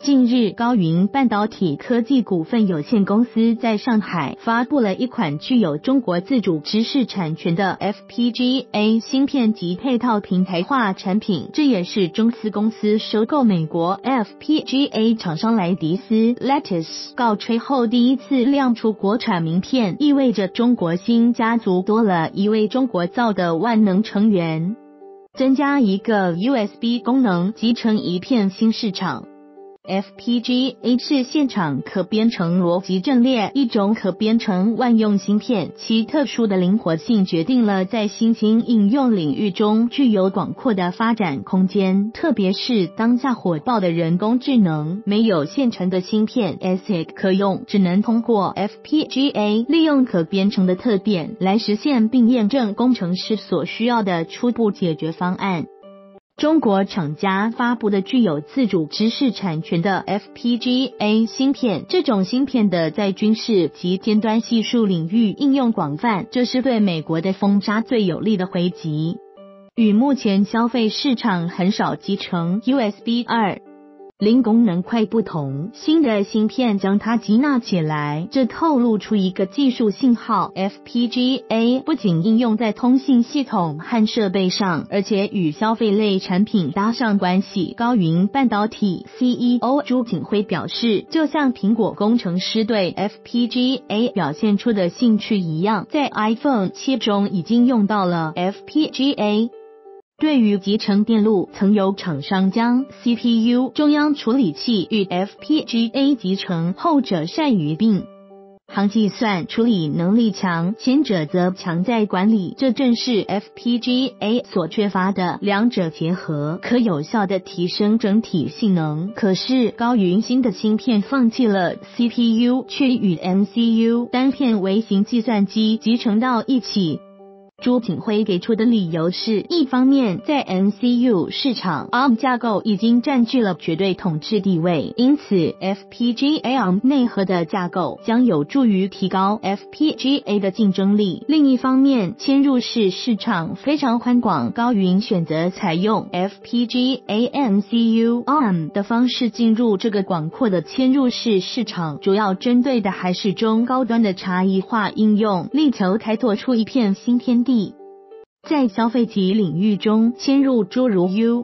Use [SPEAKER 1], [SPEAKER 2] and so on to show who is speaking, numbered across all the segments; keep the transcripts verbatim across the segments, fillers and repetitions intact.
[SPEAKER 1] 近日，高云半导体科技股份有限公司在上海发布了一款具有中国自主知识产权的 F P G A 芯片及配套平台化产品，这也是中思公司收购美国 F P G A 厂商莱迪斯 Lattice 告吹后第一次亮出国产名片，意味着中国芯家族多了一位中国造的万能成员，增加一个 U S B 功能，集成一片新市场。F P G A 是现场可编程逻辑阵列，一种可编程万用芯片，其特殊的灵活性决定了在新兴应用领域中具有广阔的发展空间，特别是当下火爆的人工智能，没有现成的芯片 A S I C 可用，只能通过 F P G A 利用可编程的特点来实现并验证工程师所需要的初步解决方案。中国厂家发布的具有自主知识产权的 F P G A 芯片，这种芯片的在军事及尖端技术领域应用广泛，这是对美国的封杀最有力的回击。与目前消费市场很少集成 U S B 二点零 功能块不同，新的芯片将它集纳起来，这透露出一个技术信号。F P G A 不仅应用在通信系统和设备上，而且与消费类产品搭上关系。高云半导体 C E O 朱景辉表示，就像苹果工程师对 F P G A 表现出的兴趣一样，在 iPhone 七中已经用到了 F P G A。对于集成电路，曾有厂商将 C P U 中央处理器与 F P G A 集成，后者善于并行计算处理能力强，前者则强在管理，这正是 F P G A 所缺乏的，两者结合可有效地提升整体性能。可是高云芯的芯片放弃了 C P U， 却与 M C U 单片微型计算机集成到一起。朱景辉给出的理由是，一方面在 M C U 市场 A R M 架构已经占据了绝对统治地位，因此 F P G A A R M 内核的架构将有助于提高 F P G A 的竞争力。另一方面，嵌入式市场非常宽广，高云选择采用 F P G A M C U A R M 的方式进入这个广阔的嵌入式市场，主要针对的还是中高端的差异化应用，力求开拓出一片新天地。在消费级领域中，嵌入诸如 U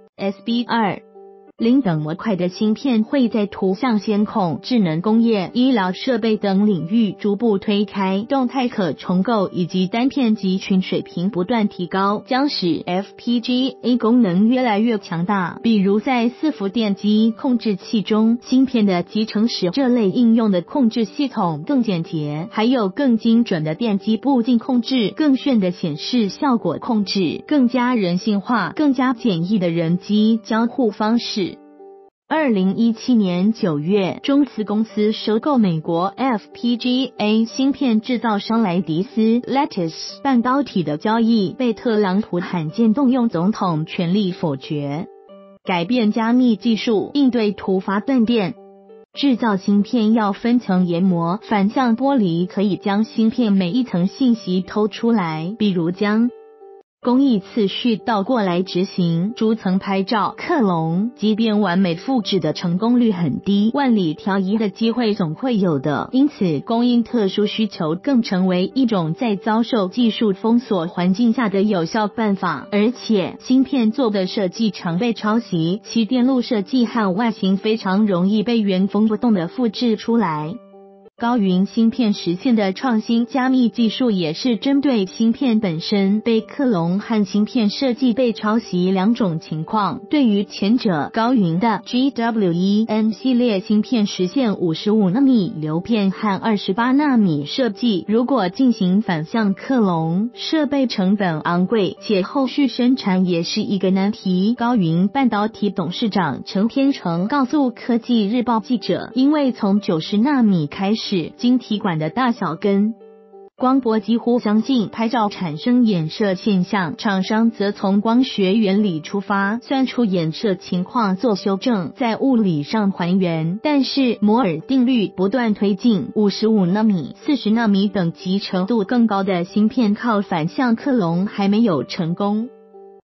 [SPEAKER 1] S B 二点零 等模块的芯片会在图像监控、智能工业、医疗设备等领域逐步推开，动态可重构以及单片集群水平不断提高，将使 F P G A 功能越来越强大。比如在伺服电机控制器中，芯片的集成使这类应用的控制系统更简洁，还有更精准的电机部件控制、更炫的显示效果控制、更加人性化、更加简易的人机交互方式。二零一七年九月，中思公司收购美国 F P G A 芯片制造商莱迪斯 Lattice 半导体的交易被特朗普罕见动用总统权力否决，改变加密技术应对突发断电。制造芯片要分层研磨，反向剥离可以将芯片每一层信息偷出来，比如将工艺次序倒过来执行，逐层拍照克隆，即便完美复制的成功率很低，万里挑一的机会总会有的。因此，供应特殊需求更成为一种在遭受技术封锁环境下的有效办法。而且，芯片做的设计常被抄袭，其电路设计和外形非常容易被原封不动地复制出来。高云芯片实现的创新加密技术也是针对芯片本身被克隆和芯片设计被抄袭两种情况。对于前者，高云的 G W E N 系列芯片实现五十五纳米流片和二十八纳米设计，如果进行反向克隆，设备成本昂贵，且后续生产也是一个难题。高云半导体董事长陈天成告诉科技日报记者，因为从九十纳米开始，晶体管的大小跟光波几乎相近，拍照产生衍射现象，厂商则从光学原理出发，算出衍射情况做修正，在物理上还原。但是摩尔定律不断推进，五十五纳米、四十纳米等级程度更高的芯片靠反向克隆还没有成功。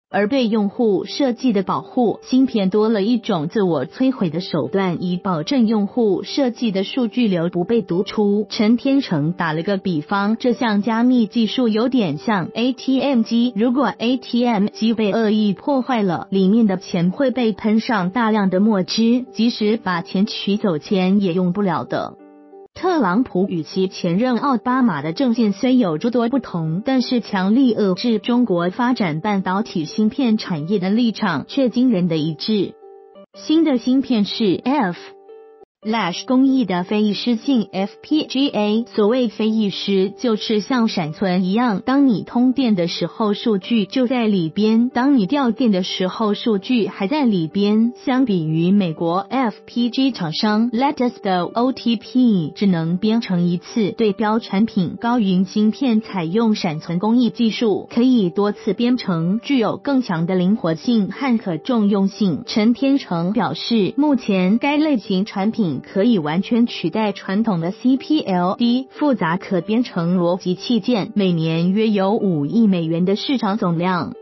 [SPEAKER 1] 而对用户设计的保护，芯片多了一种自我摧毁的手段，以保证用户设计的数据流不被读出。陈天成打了个比方，这项加密技术有点像 A T M 机，如果 A T M 机被恶意破坏了，里面的钱会被喷上大量的墨汁，即使把钱取走，钱也用不了的。特朗普与其前任奥巴马的政见虽有诸多不同，但是强力遏制中国发展半导体芯片产业的立场却惊人的一致。新的芯片是 F Flash 工艺的非易失性 F P G A， 所谓非易失就是像闪存一样，当你通电的时候数据就在里边，当你掉电的时候数据还在里边。相比于美国 F P G 厂商 Lattice 的 O T P 只能编程一次，对标产品高云芯片采用闪存工艺技术，可以多次编程，具有更强的灵活性和可重用性。陈天成表示，目前该类型产品可以完全取代传统的 C P L D 复杂可编程逻辑器件，每年约有五亿美元的市场总量。